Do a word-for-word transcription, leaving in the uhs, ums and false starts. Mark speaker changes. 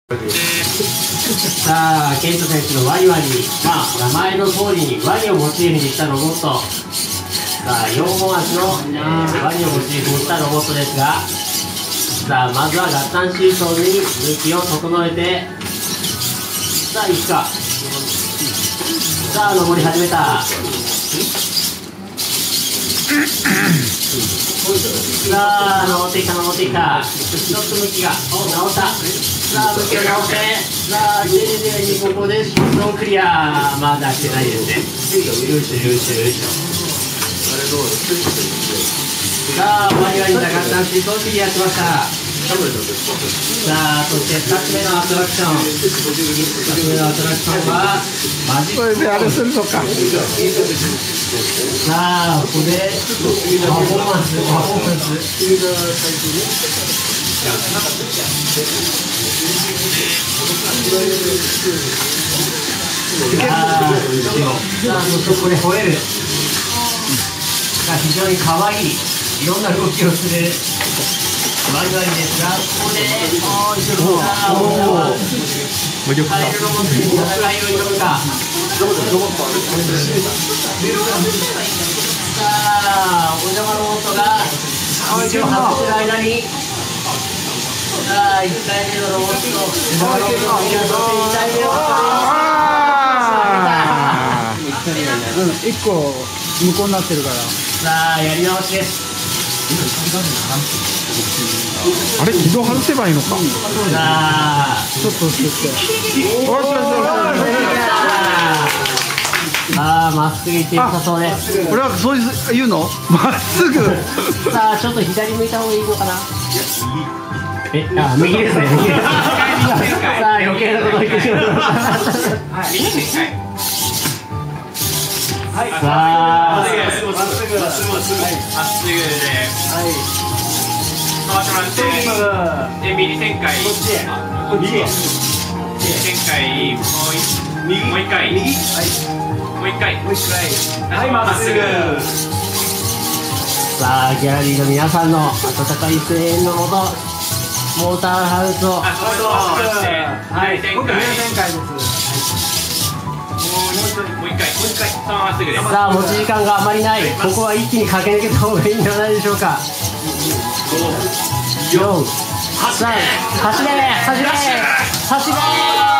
Speaker 1: さあ、ケント選手のワニワニ、まあ、名前の通りにワニをモチーフにしたロボット。さあ、よんほん足の、えー、ワニをモチーフにしたロボットですが、さあ、まずは合体シートに向きを整えて、さあ、行くか。さあ、登り始めた。さあ、登っていった、登っていった。ちょっと向きが、お、直った。さあ、向きを直して、さあ、丁寧にここでシートをクリア。まだしてないですね。よいしょ、よいしょ、よいしょ。さあ、ワニワニな合体シートをクリアしました。さあ、そしてふたつめのアトラクション。ふたつめのアトラクションは、マジック。
Speaker 2: これであれするのか。
Speaker 1: さあ、ここでパフォーマンス、パフォーマンス。さあ、そしてこれ吠える。さあ、非常に可愛い、いろんな動きをするワニワニですが、ここで、おー、一応、さあ、無力化。カエルロボットに戦いを挑むか。さあ、お邪魔ロボットが一応外してる間に、さあ、いっかいめのロボット、お邪魔ロボットをクリアしてにかいめを
Speaker 2: うん、いっこ無効になってるから。
Speaker 1: さあ、やり直しです。
Speaker 2: あれ、軌道外せばいいのか。さ
Speaker 1: あ、
Speaker 2: ちょっとしてって。
Speaker 1: おー、ああ、まっすぐ行って良さそうです。
Speaker 2: 俺はそう言うの？まっすぐ。
Speaker 1: さあ、ちょっと左向いた方がいいのかな。え、あ、右ですね。右です。さあ、余計なこと言ってしまいました。はい。さあ、まっすぐ、まっすぐ、まっすぐ、まっすぐ、まっすぐで。はい。
Speaker 3: 回ってもらって、で、右旋回。こっちへ。こっちへ。旋回、もう一、もう一回。右。はい。もう一回。もう一回。はい、まっすぐ。
Speaker 1: さあ、ギャラリーの皆さんの温かい声援のもと、モーターハウスを。
Speaker 3: あ、そうはい。旋回。旋回です。もう一回、もう一回、そのままっすぐです。
Speaker 1: さあ、持ち時間があまりない。ここは一気に駆け抜けた方がいいんではないでしょうか。よん、さん、走れ、走れ、走れ。